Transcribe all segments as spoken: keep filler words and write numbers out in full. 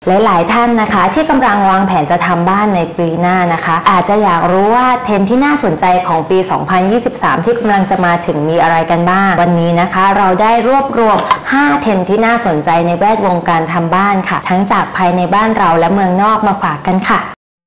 หลายๆท่านนะคะที่กำลังวางแผนจะทำบ้านในปีหน้านะคะอาจจะอยากรู้ว่าเทรนด์ที่น่าสนใจของปี สองพันยี่สิบสาม ที่กำลังจะมาถึงมีอะไรกันบ้างวันนี้นะคะเราได้รวบรวมห้าเทรนด์ที่น่าสนใจในแวดวงการทำบ้านค่ะทั้งจากภายในบ้านเราและเมืองนอกมาฝากกันค่ะ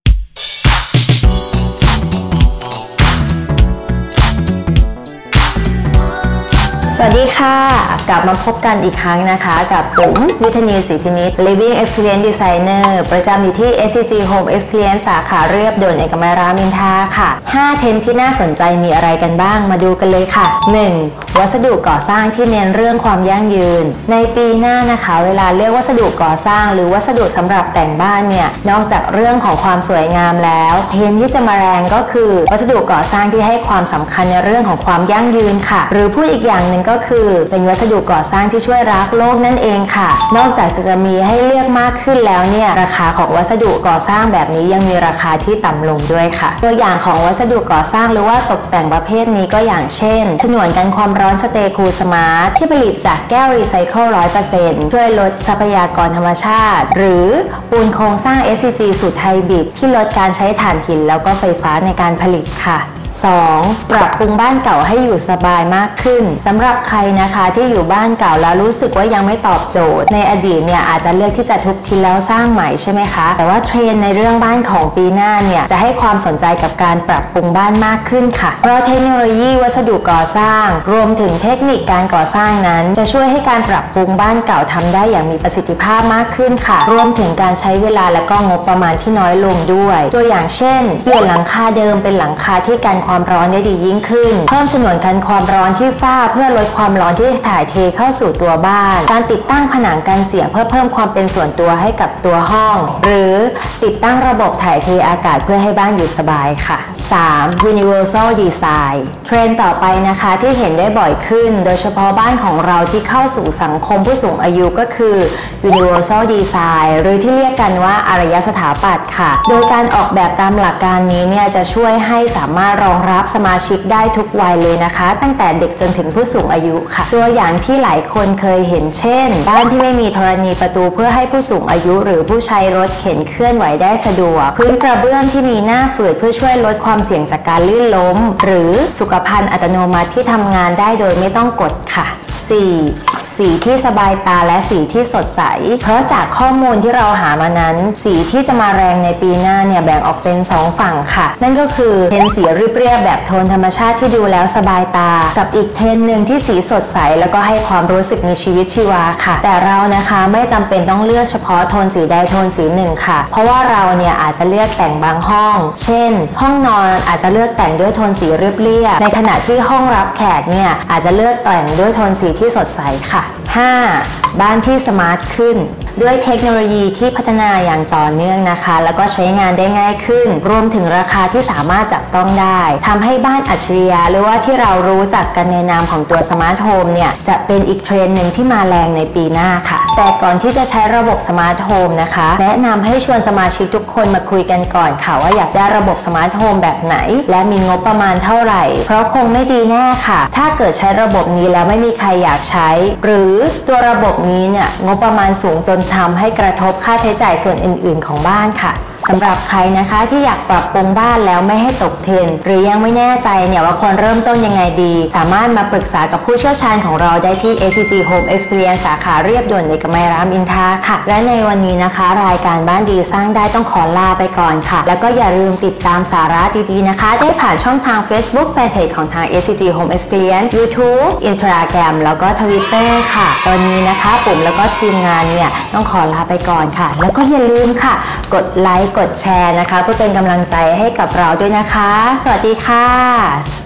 สวัสดีค่ะกลับมาพบกันอีกครั้งนะคะกับปุ๋มวิทนีศรีพินิจ Living Experience Designer ประจำอยู่ที่ เอส ซี จี Home Experience สาขาเรียบด่วนเอกมัยรามอินทราค่ะห้าเทรนด์ที่น่าสนใจมีอะไรกันบ้างมาดูกันเลยค่ะ หนึ่ง วัสดุก่อสร้างที่เน้นเรื่องความยั่งยืนในปีหน้านะคะเวลาเลือกวัสดุก่อสร้างหรือวัสดุสำหรับแต่งบ้านเนี่ยนอกจากเรื่องของความสวยงามแล้วเทรนด์ที่จะมาแรงก็คือวัสดุก่อสร้างที่ให้ความสำคัญในเรื่องของความยั่งยืนค่ะหรือพูดอีกอย่างหนึ่งก็คือเป็นวัสดุก่อสร้างที่ช่วยรักโลกนั่นเองค่ะนอกจากจะมีให้เลือกมากขึ้นแล้วเนี่ยราคาของวัสดุก่อสร้างแบบนี้ยังมีราคาที่ต่ำลงด้วยค่ะตัวอย่างของวัสดุก่อสร้างหรือว่าตกแต่งประเภทนี้ก็อย่างเช่นฉนวนกันความร้อนสเตคูลสมาร์ทที่ผลิตจากแก้วรีไซเคิล ร้อยเปอร์เซ็นต์ ช่วยลดทรัพยากรธรรมชาติหรือปูนโครงสร้าง เอส ซี จี สูตรไฮบริดที่ลดการใช้ถ่านหินแล้วก็ไฟฟ้าในการผลิตค่ะสอง ปรับปรุงบ้านเก่าให้อยู่สบายมากขึ้นสำหรับใครนะคะที่อยู่บ้านเก่าแล้วรู้สึกว่ายังไม่ตอบโจทย์ในอดีตเนี่ยอาจจะเลือกที่จะทุบทิ้งแล้วสร้างใหม่ใช่ไหมคะแต่ว่าเทรนด์ในเรื่องบ้านของปีหน้าเนี่ยจะให้ความสนใจกับการปรับปรุงบ้านมากขึ้นค่ะเพราะเทคโนโลยีวัสดุก่อสร้างรวมถึงเทคนิคการก่อสร้างนั้นจะช่วยให้การปรับปรุงบ้านเก่าทำได้อย่างมีประสิทธิภาพมากขึ้นค่ะรวมถึงการใช้เวลาและก็งบประมาณที่น้อยลงด้วยตัวอย่างเช่นเปลี่ยนหลังคาเดิมเป็นหลังคาที่กันความร้อนได้ดียิ่งขึ้นเพิ่มฉนวนกันความร้อนที่ฝ้าเพื่อลดความร้อนที่ถ่ายเทเข้าสู่ตัวบ้านการติดตั้งผนังกันเสียงเพื่อเพิ่มความเป็นส่วนตัวให้กับตัวห้องหรือติดตั้งระบบถ่ายเทอากาศเพื่อให้บ้านอยู่สบายค่ะ สาม Universal Design เทรนด์ต่อไปนะคะที่เห็นได้บ่อยขึ้นโดยเฉพาะบ้านของเราที่เข้าสู่สังคมผู้สูงอายุก็คือ Universal Design หรือที่เรียกกันว่าอารยสถาปัตย์ค่ะโดยการออกแบบตามหลักการนี้เนี่ยจะช่วยให้สามารถรองรับสมาชิกได้ทุกวัยเลยนะคะตั้งแต่เด็กจนถึงผู้สูงอายุค่ะตัวอย่างที่หลายคนเคยเห็นเช่นบ้านที่ไม่มีธรณีประตูเพื่อให้ผู้สูงอายุหรือผู้ใช้รถเข็นเคลื่อนไหวได้สะดวกพื้นกระเบื้องที่มีหน้าฝืดเพื่อช่วยลดความเสี่ยงจากการลื่นล้มหรือสุขภัณฑ์อัตโนมัติที่ทำงานได้โดยไม่ต้องกดค่ะ สี่ สีที่สบายตาและสีที่สดใสเพราะจากข้อมูลที่เราหามานั้นสีที่จะมาแรงในปีหน้าเนี่ยแบ่งออกเป็นสองฝั่งค่ะนั่นก็คือเทรนด์สีเรียบๆแบบโทนธรรมชาติที่ดูแล้วสบายตากับอีกเทรนด์หนึ่งที่สีสดใสแล้วก็ให้ความรู้สึกมีชีวิตชีวาค่ะแต่เรานะคะไม่จำเป็นต้องเลือกเฉพาะโทนสีใดโทนสีหนึ่งค่ะเพราะว่าเราเนี่ยอาจจะเลือกแต่งบางห้องเช่นห้องนอนอาจจะเลือกแต่งด้วยโทนสีเรียบๆในขณะที่ห้องรับแขกเนี่ยอาจจะเลือกแต่งด้วยโทนสีที่สดใสค่ะ ห้า บ้านที่สมาร์ทขึ้นด้วยเทคโนโลยีที่พัฒนาอย่างต่อเนื่องนะคะแล้วก็ใช้งานได้ง่ายขึ้นรวมถึงราคาที่สามารถจับต้องได้ทำให้บ้านอัจฉริยะหรือว่าที่เรารู้จักกันในนามของตัวสมาร์ทโฮมเนี่ยจะเป็นอีกเทรนด์หนึ่งที่มาแรงในปีหน้าค่ะแต่ก่อนที่จะใช้ระบบสมาร์ทโฮมนะคะแนะนำให้ชวนสมาชิกทุกคนมาคุยกันก่อนค่ะว่าอยากได้ระบบสมาร์ทโฮมแบบไหนและมีงบประมาณเท่าไหร่เพราะคงไม่ดีแน่ค่ะถ้าเกิดใช้ระบบนี้แล้วไม่มีใครอยากใช้หรือตัวระบบนี้เนี่ยงบประมาณสูงจนทำให้กระทบค่าใช้จ่ายส่วนอื่นๆของบ้านค่ะสำหรับใครนะคะที่อยากปรับปรุงบ้านแล้วไม่ให้ตกเทรนด์หรือยังไม่แน่ใจเนี่ยว่าควรเริ่มต้นยังไงดีสามารถมาปรึกษากับผู้เชี่ยวชาญของเราได้ที่ เอ ซี จี Home Experience สาขาเรียบด่วนเอกมัยรามอินทราค่ะและในวันนี้นะคะรายการบ้านดีสร้างได้ต้องขอลาไปก่อนค่ะแล้วก็อย่าลืมติดตามสาระดีๆนะคะได้ผ่านช่องทาง Facebook Fanpage ของทาง เอ ซี จี Home Experience YouTube Instagram แล้วก็ Twitter ค่ะตอนนี้นะคะปุ่มแล้วก็ทีมงานเนี่ยต้องขอลาไปก่อนค่ะแล้วก็อย่าลืมค่ะกดไลค์กดแชร์นะคะเพื่อเป็นกำลังใจให้กับเราด้วยนะคะสวัสดีค่ะ